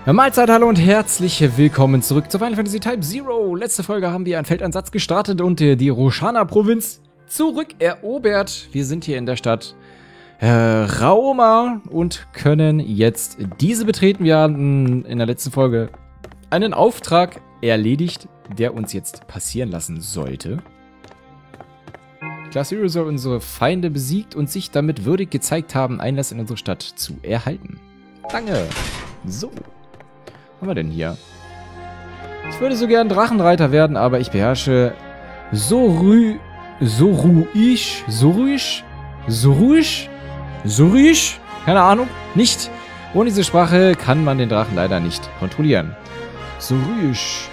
Mahlzeit, hallo und herzlich willkommen zurück zu Final Fantasy Type Zero. Letzte Folge haben wir einen Feldansatz gestartet und die Roshana-Provinz zurückerobert. Wir sind hier in der Stadt Raoma und können jetzt diese betreten. Wir hatten in der letzten Folge einen Auftrag erledigt, der uns jetzt passieren lassen sollte. Class Zero soll unsere Feinde besiegt und sich damit würdig gezeigt haben, Einlass in unsere Stadt zu erhalten. Danke. So. Was haben wir denn hier? Ich würde so gern Drachenreiter werden, aber ich beherrsche so ruhig, keine Ahnung, nicht. Ohne diese Sprache kann man den Drachen leider nicht kontrollieren. So ruhig.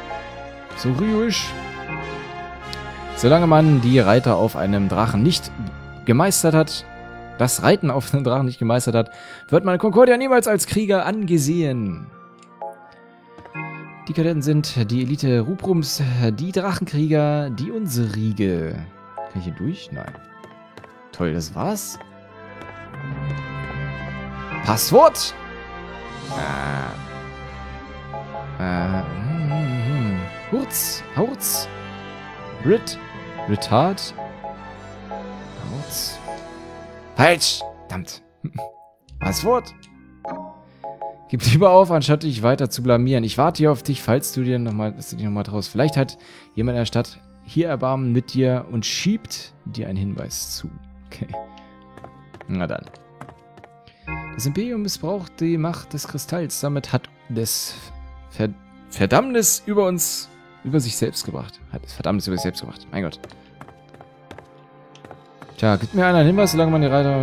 Solange man die Reiter auf einem Drachen nicht gemeistert hat, das Reiten auf einem Drachen nicht gemeistert hat, wird man Concordia niemals als Krieger angesehen. Die Kadetten sind die Elite Ruprums, die Drachenkrieger, die Unserige. Kann ich hier durch? Nein. Toll, das war's. Passwort! Hurz. Retard. Hurz. Falsch! Verdammt. Passwort! Gib lieber auf, anstatt dich weiter zu blamieren. Ich warte hier auf dich, falls du dich nochmal traust. Vielleicht hat jemand in der Stadt hier Erbarmen mit dir und schiebt dir einen Hinweis zu. Okay. Na dann. Das Imperium missbraucht die Macht des Kristalls. Damit hat das Verdammnis über sich selbst gebracht. Mein Gott. Tja, gib mir einer einen Hinweis, solange man die Reiter...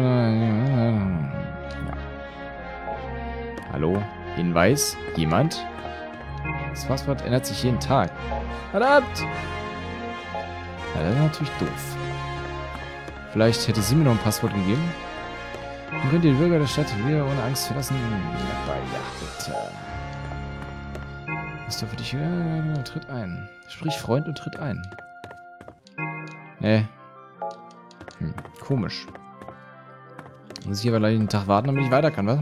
Hallo? Hinweis? Jemand? Das Passwort ändert sich jeden Tag. Verdammt! Ja, das ist natürlich doof. Vielleicht hätte sie mir noch ein Passwort gegeben. Dann könnt ihr die Bürger der Stadt wieder ohne Angst verlassen. Aber ja, bitte. Ist doch für dich... tritt ein. Sprich Freund und tritt ein. Nee. Komisch. Muss ich aber gleich einen Tag warten, damit ich weiter kann, was?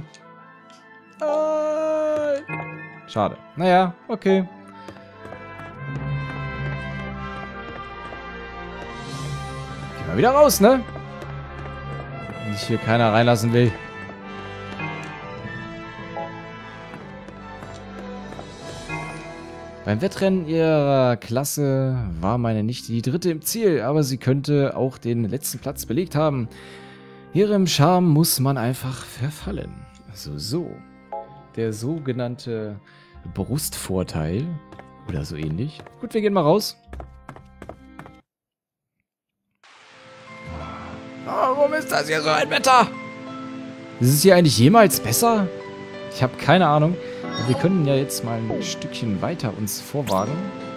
Schade. Naja, okay. Geh mal wieder raus, ne? Wenn sich hier keiner reinlassen will. Beim Wettrennen ihrer Klasse war meine Nichte die dritte im Ziel, aber sie könnte auch den letzten Platz belegt haben. Ihrem Charme muss man einfach verfallen. Also so. Der sogenannte Brustvorteil oder so ähnlich. Gut, wir gehen mal raus. Warum ist das hier so ein Wetter? Ist es hier eigentlich jemals besser? Ich habe keine Ahnung. Wir können ja jetzt mal ein Stückchen weiter uns vorwagen.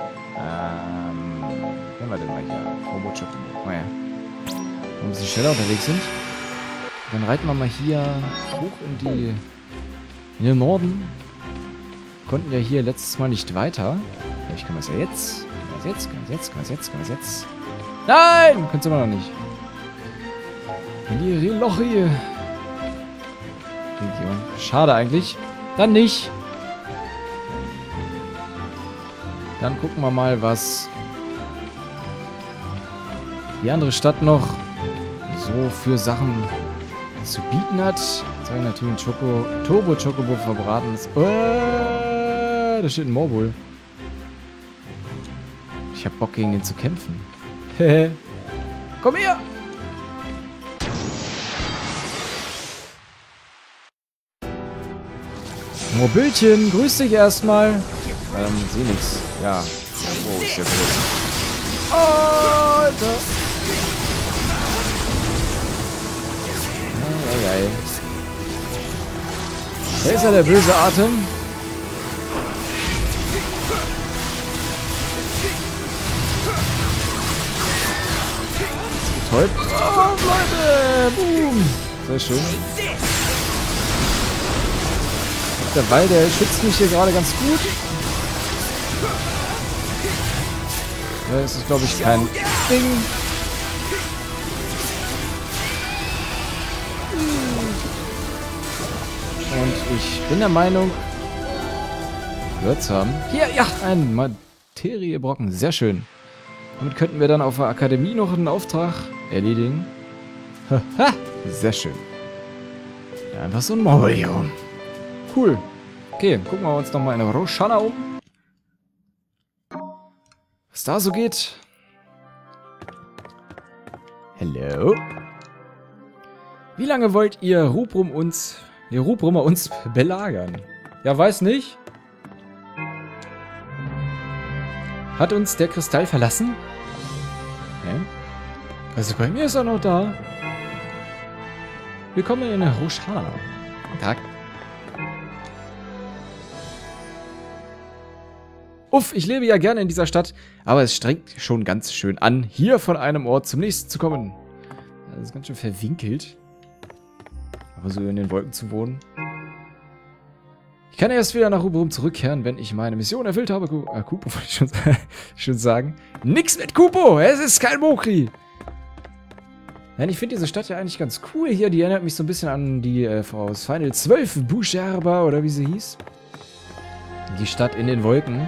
Wenn wir denn mal hier Turbo Chocobo. Naja. Wenn wir ein bisschen schneller unterwegs sind. Dann reiten wir mal hier hoch in den Norden. Konnten wir hier letztes Mal nicht weiter. Vielleicht können wir es ja jetzt. Können wir es jetzt. Nein! Können es immer noch nicht. In die Loch hier. Schade eigentlich. Dann nicht. Dann gucken wir mal, was die andere Stadt noch so für Sachen zu bieten hat. Jetzt habe ich natürlich ein Turbo Chocobo verbraten. Da steht ein Morbul. Ich habe Bock, gegen den zu kämpfen. Komm her! Mobilchen, grüß dich erstmal. Seh nix. Ja. Oh, ist ja groß. Oh, Alter. Eieiei. Da ist ja der böse Atem. Toll. Oh, Leute. Boom. Sehr schön. Der Wall, der schützt mich hier gerade ganz gut. Das ist, glaube ich, kein Ding. Und ich bin der Meinung, gehört zu haben. Hier, ja, ein Materiebrocken. Sehr schön. Damit könnten wir dann auf der Akademie noch einen Auftrag erledigen. Haha, sehr schön. Ja, einfach so ein Mauerjum. Cool. Okay, gucken wir uns nochmal in Roshana um. Was da so geht. Hallo. Wie lange wollt ihr Rubrummer uns belagern? Ja, weiß nicht. Hat uns der Kristall verlassen? Hä? Also bei mir ist er noch da. Willkommen in Roshana. Tag. Uff, ich lebe ja gerne in dieser Stadt, aber es strengt schon ganz schön an, hier von einem Ort zum nächsten zu kommen. Das ist ganz schön verwinkelt. Aber so in den Wolken zu wohnen. Ich kann erst wieder nach Rubrum zurückkehren, wenn ich meine Mission erfüllt habe. Kupo wollte ich schon sagen. Nix mit Kupo, es ist kein Mokri. Nein, ich finde diese Stadt ja eigentlich ganz cool hier. Die erinnert mich so ein bisschen an die aus Final 12, Busherba oder wie sie hieß. Die Stadt in den Wolken.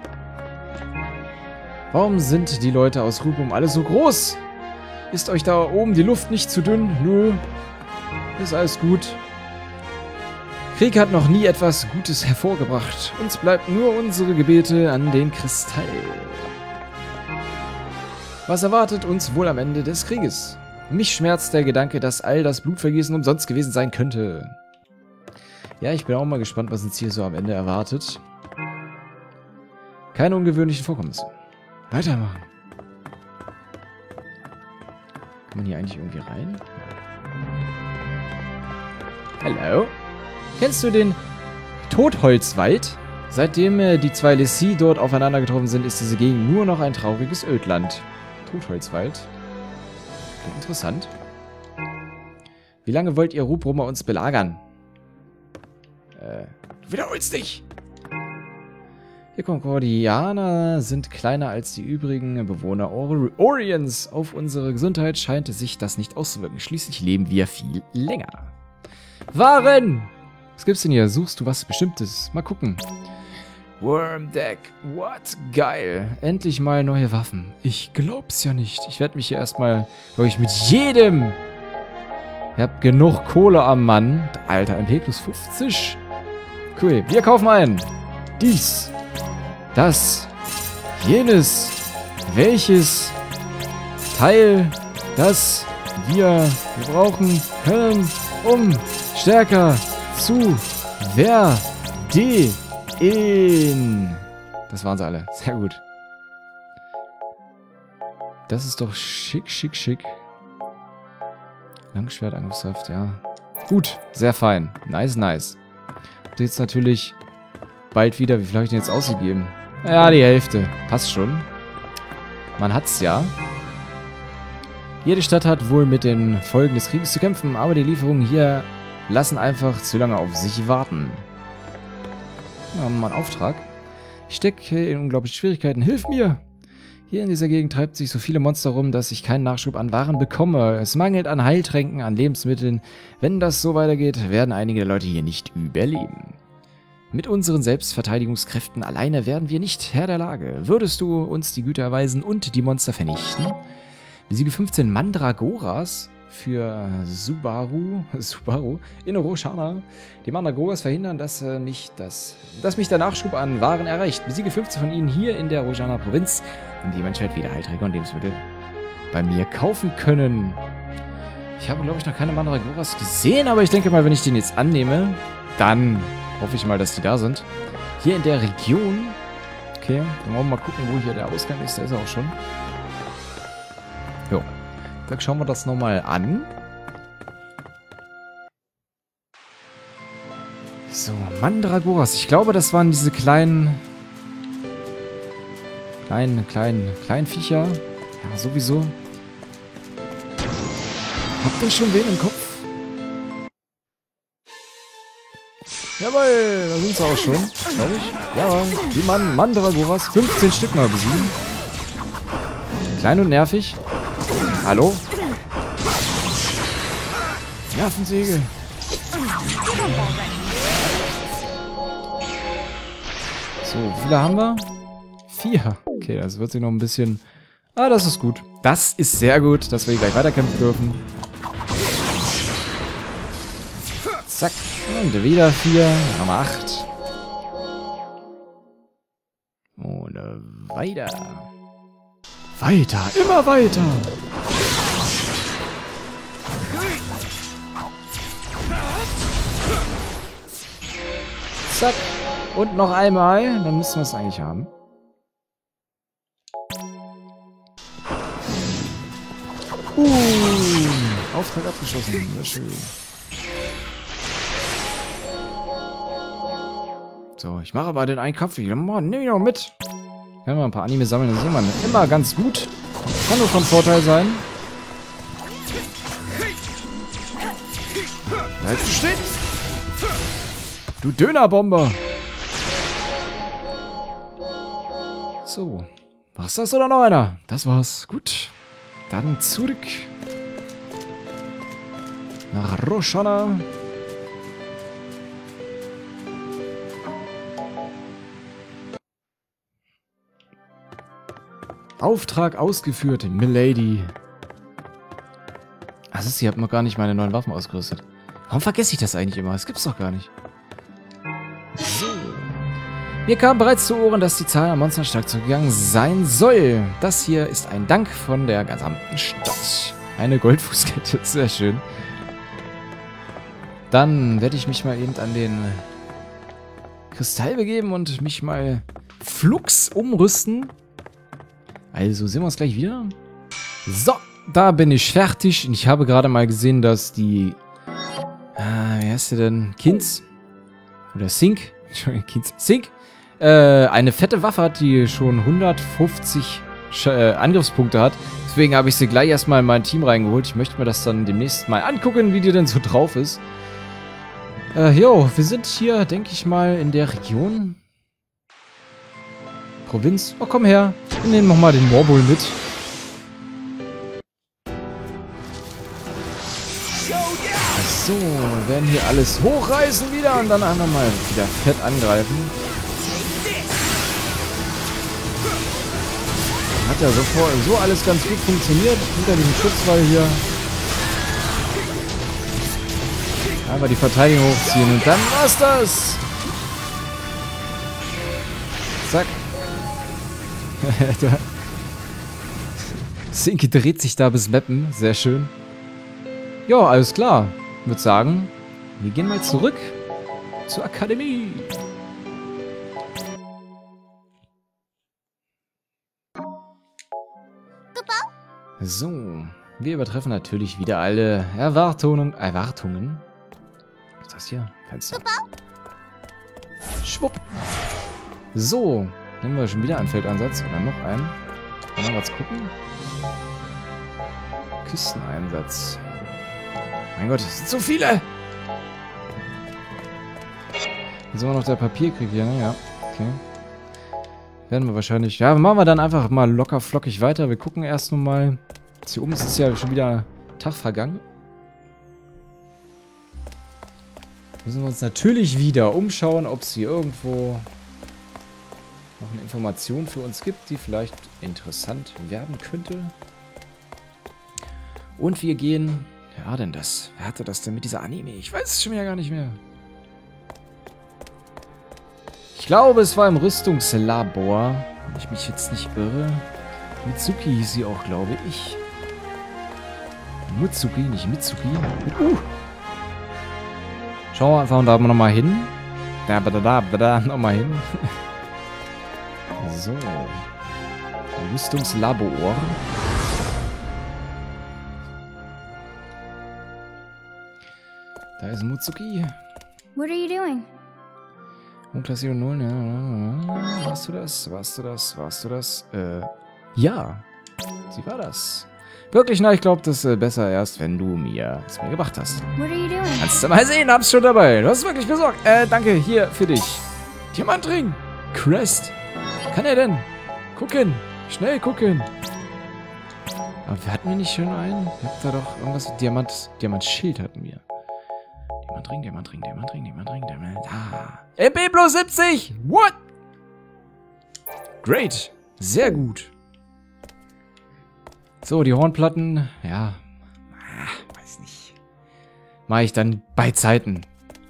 Warum sind die Leute aus Rubrum alle so groß? Ist euch da oben die Luft nicht zu dünn? Nö. Ist alles gut. Krieg hat noch nie etwas Gutes hervorgebracht. Uns bleibt nur unsere Gebete an den Kristall. Was erwartet uns wohl am Ende des Krieges? Mich schmerzt der Gedanke, dass all das Blutvergießen umsonst gewesen sein könnte. Ja, ich bin auch mal gespannt, was uns hier so am Ende erwartet. Keine ungewöhnlichen Vorkommnisse. Weitermachen. Kann man hier eigentlich irgendwie rein? Hallo? Kennst du den Totholzwald? Seitdem die zwei Lessie dort aufeinander getroffen sind, ist diese Gegend nur noch ein trauriges Ödland. Totholzwald. Klingt interessant. Wie lange wollt ihr Rubrummer uns belagern? Du wiederholst dich! Die Konkordianer sind kleiner als die übrigen Bewohner Orients. Auf unsere Gesundheit scheint sich das nicht auszuwirken. Schließlich leben wir viel länger. Waren! Was gibt's denn hier? Suchst du was Bestimmtes? Mal gucken. Wormdeck. What? Geil. Endlich mal neue Waffen. Ich glaub's ja nicht. Ich werde mich hier erstmal, glaube ich, mit jedem... Ihr habt genug Kohle am Mann. Alter, MP plus 50. Cool. Wir kaufen ein. Dies. Das. Jenes. Welches Teil, das wir brauchen können, um stärker zu werden. Das waren sie alle. Sehr gut. Das ist doch schick, schick, schick. Langschwert, Angriffskraft, ja. Gut, sehr fein. Nice, nice. Und jetzt natürlich bald wieder. Wie viel habe ich denn jetzt ausgegeben? Ja, die Hälfte. Passt schon. Man hat's ja. Jede Stadt hat wohl mit den Folgen des Krieges zu kämpfen, aber die Lieferungen hier lassen einfach zu lange auf sich warten. Ja, haben wir mal einen Auftrag. Ich stecke in unglaubliche Schwierigkeiten. Hilf mir! Hier in dieser Gegend treibt sich so viele Monster rum, dass ich keinen Nachschub an Waren bekomme. Es mangelt an Heiltränken, an Lebensmitteln. Wenn das so weitergeht, werden einige der Leute hier nicht überleben. Mit unseren Selbstverteidigungskräften alleine werden wir nicht Herr der Lage. Würdest du uns die Güter erweisen und die Monster vernichten? Besiege 15 Mandragoras für Subaru in Roshana. Die Mandragoras verhindern, dass mich der Nachschub an Waren erreicht. Besiege 15 von ihnen hier in der Roshana-Provinz, und die Menschheit wieder Heilträger und Lebensmittel bei mir kaufen können. Ich habe, glaube ich, noch keine Mandragoras gesehen, aber ich denke mal, wenn ich den jetzt annehme, dann hoffe ich mal, dass die da sind. Hier in der Region. Okay, dann wollen wir mal gucken, wo hier der Ausgang ist. Da ist er auch schon. Jo. Dann schauen wir das nochmal an. So, Mandragoras. Ich glaube, das waren diese kleinen Viecher. Ja, sowieso. Habt ihr schon wen im Kopf? Jawohl, da sind sie auch schon, glaube ich. Ja, die Mandragoras. 15 Stück mal besiegen. Klein und nervig. Hallo? Nervensäge. So, wie viele haben wir? 4. Okay, das wird sich noch ein bisschen... Ah, das ist gut. Das ist sehr gut, dass wir hier gleich weiterkämpfen dürfen. Zack. Und wieder 4. Dann haben wir 8. Und weiter. Weiter, immer weiter. Zack. Und noch einmal. Dann müssen wir es eigentlich haben. Auftrag abgeschlossen. Sehr schön. So, ich mache aber den einen Kopf. Nehme ich noch mit. Können wir ein paar Anime sammeln. Das ist immer ganz gut. Kann nur von Vorteil sein. Bleibst du stehen? Du Dönerbomber. So. War's das oder noch einer? Das war's. Gut. Dann zurück. Nach Roshana. Auftrag ausgeführt, Milady. Also sie hat noch gar nicht meine neuen Waffen ausgerüstet. Warum vergesse ich das eigentlich immer? Das gibt's doch gar nicht. So. Mir kam bereits zu Ohren, dass die Zahl an Monstern stark zurückgegangen sein soll. Das hier ist ein Dank von der gesamten Stadt. Eine Goldfußkette, sehr schön. Dann werde ich mich mal eben an den Kristall begeben und mich mal flugs umrüsten. Also sehen wir uns gleich wieder. So, da bin ich fertig. Und ich habe gerade mal gesehen, dass die... wie heißt sie denn? Kins? Oder Sink? Sink? Eine fette Waffe hat, die schon 150 Angriffspunkte hat. Deswegen habe ich sie gleich erstmal in mein Team reingeholt. Ich möchte mir das dann demnächst mal angucken, wie die denn so drauf ist. Jo, wir sind hier, denke ich mal, in der Region. Provinz. Oh, komm her. Wir nehmen nochmal den Morbol mit. So, wir werden hier alles hochreißen wieder und dann einfach mal wieder fett angreifen. Hat ja so alles ganz gut funktioniert. Hinter diesem Schutzwall hier. Aber die Verteidigung hochziehen und dann war's das. Zack. Sinki dreht sich da bis Mappen. Sehr schön. Ja, alles klar. Ich würde sagen, wir gehen mal zurück zur Akademie. So, wir übertreffen natürlich wieder alle Erwartungen. Was ist das hier? Fenster. Schwupp. So, nehmen wir schon wieder einen Feldansatz oder noch einen. Mal was gucken. Küsteneinsatz. Mein Gott, es sind so viele! Jetzt sind wir noch der Papierkrieg hier, ne? Ja, okay. Werden wir wahrscheinlich... Ja, machen wir dann einfach mal locker flockig weiter. Wir gucken erst nochmal. Hier oben ist es ja schon wieder Tag vergangen. Müssen wir uns natürlich wieder umschauen, ob es hier irgendwo noch eine Information für uns gibt, die vielleicht interessant werden könnte. Und wir gehen... Wer war denn das? Wer hatte das denn mit dieser Anime? Ich weiß es schon wieder gar nicht mehr. Ich glaube, es war im Rüstungslabor. Wenn ich mich jetzt nicht irre. Mitsuki hieß sie auch, glaube ich. Mitsuki, nicht Mitsuki. Schauen wir einfach da nochmal hin. Da nochmal hin. So. Rüstungslabor. Da ist Mitsuki. What are you doing? Klassierung 0, ja. Warst du das? Warst du das? Warst du das? Ja. Sie war das. Wirklich, na, ich glaube, das ist besser erst, wenn du es mir gebracht hast. What are you doing? Kannst du mal sehen, hab's schon dabei. Du hast es wirklich besorgt. Danke, hier, für dich. Diamantring. Crest. Kann er denn? Gucken. Schnell gucken. Aber wir hatten wir nicht schon einen? Wir hatten da doch irgendwas. Diamantschild hatten wir. Diamantring. Ah. MP plus 70! What? Great. Sehr gut. So, die Hornplatten. Ja. Weiß nicht. Mache ich dann bei Zeiten.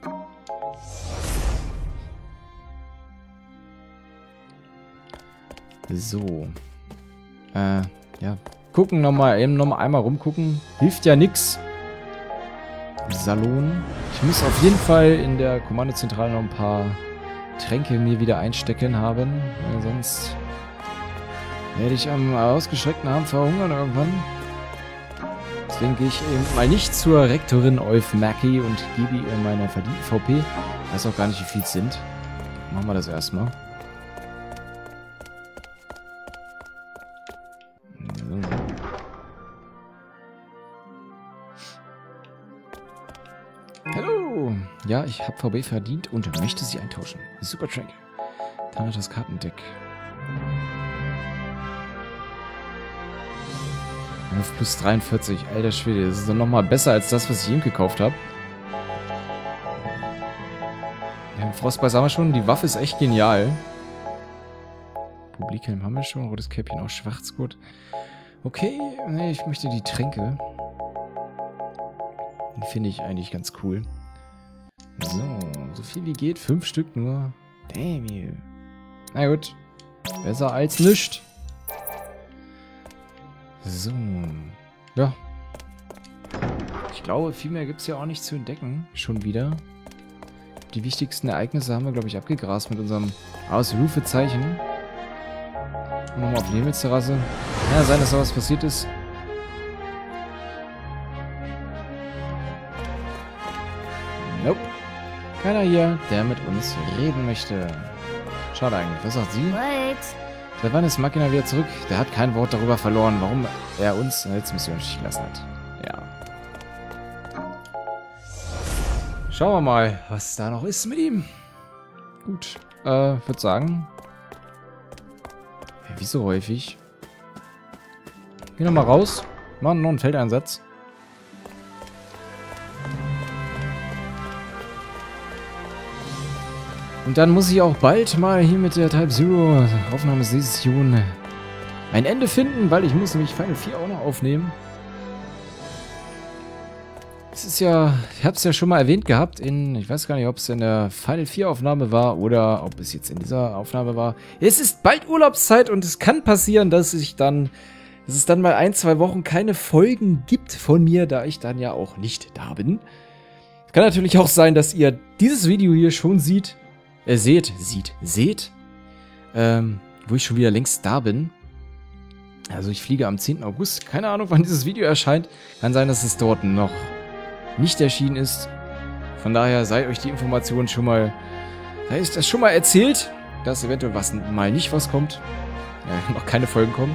So. Ja. Gucken nochmal, eben nochmal einmal rumgucken. Hilft ja nix. Salon. Ich muss auf jeden Fall in der Kommandozentrale noch ein paar Tränke mir wieder einstecken haben. Weil sonst werde ich am ausgestreckten Arm verhungern irgendwann. Deswegen gehe ich eben mal nicht zur Rektorin Eufmaki und gebe ihr meine verdiente VP. Ich weiß auch gar nicht, wie viel es sind. Machen wir das erstmal. Hallo! Ja, ich habe VB verdient und möchte sie eintauschen. Super Track. Dann hat das Kartendeck. Auf plus 43. Alter Schwede, das ist doch nochmal besser als das, was ich ihm gekauft habe. Ja, Frostbeiß haben wir schon. Die Waffe ist echt genial. Publikhelm haben wir schon. Rotes Käppchen, auch Schwarzgurt. Okay, nee, ich möchte die Tränke. Die finde ich eigentlich ganz cool. So viel wie geht. 5 Stück nur. Damn you. Na gut. Besser als nichts. So. Ja. Ich glaube, viel mehr gibt es ja auch nicht zu entdecken. Schon wieder. Die wichtigsten Ereignisse haben wir, glaube ich, abgegrast mit unserem Ausrufezeichen. Und nochmal auf die Himmelsterrasse. Ja, sein, dass da was passiert ist. Nope. Keiner hier, der mit uns reden möchte. Schade eigentlich. Was sagt sie? Wait. Seit wann ist Machina wieder zurück? Der hat kein Wort darüber verloren, warum er uns in der letzten Mission stehen gelassen hat. Ja. Schauen wir mal, was da noch ist mit ihm. Gut. Würde sagen. Ja, wie so häufig. Geh nochmal raus. Machen noch einen Feldeinsatz. Und dann muss ich auch bald mal hier mit der Type Zero Aufnahmesession ein Ende finden, weil ich muss nämlich Final 4 auch noch aufnehmen. Es ist ja, ich habe es ja schon mal erwähnt gehabt ich weiß gar nicht, ob es in der Final 4 Aufnahme war oder ob es jetzt in dieser Aufnahme war. Es ist bald Urlaubszeit und es kann passieren, dass es dann mal 1-2 Wochen keine Folgen gibt von mir, da ich dann ja auch nicht da bin. Es kann natürlich auch sein, dass ihr dieses Video hier schon seht, wo ich schon wieder längst da bin. Also ich fliege am 10. August. Keine Ahnung, wann dieses Video erscheint. Kann sein, dass es dort noch nicht erschienen ist. Von daher sei euch die Information schon mal... Da ist das schon mal erzählt, dass eventuell mal nicht was kommt. Ja, noch keine Folgen kommen.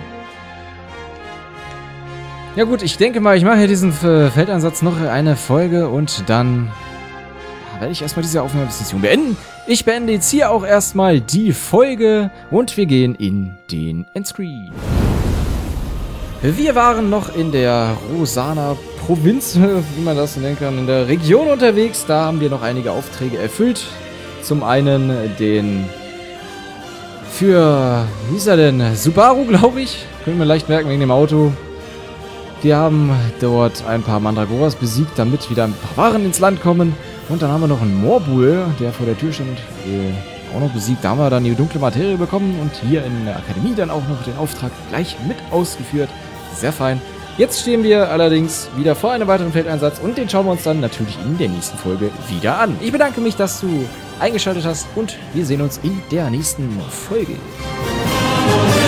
Ja gut, ich denke mal, ich mache hier diesen Feldeinsatz noch eine Folge und dann werde ich erstmal diese Aufnahmesession beenden. Ich beende jetzt hier auch erstmal die Folge und wir gehen in den Endscreen. Wir waren noch in der Rosana-Provinz, wie man das nennen kann, in der Region unterwegs. Da haben wir noch einige Aufträge erfüllt. Zum einen den für, wie ist er denn, Subaru, glaube ich. Können wir leicht merken wegen dem Auto. Wir haben dort ein paar Mandragoras besiegt, damit wieder ein paar Waren ins Land kommen. Und dann haben wir noch einen Morbul, der vor der Tür stand, auch noch besiegt. Da haben wir dann die dunkle Materie bekommen und hier in der Akademie dann auch noch den Auftrag gleich mit ausgeführt. Sehr fein. Jetzt stehen wir allerdings wieder vor einem weiteren Feldeinsatz und den schauen wir uns dann natürlich in der nächsten Folge wieder an. Ich bedanke mich, dass du eingeschaltet hast und wir sehen uns in der nächsten Folge.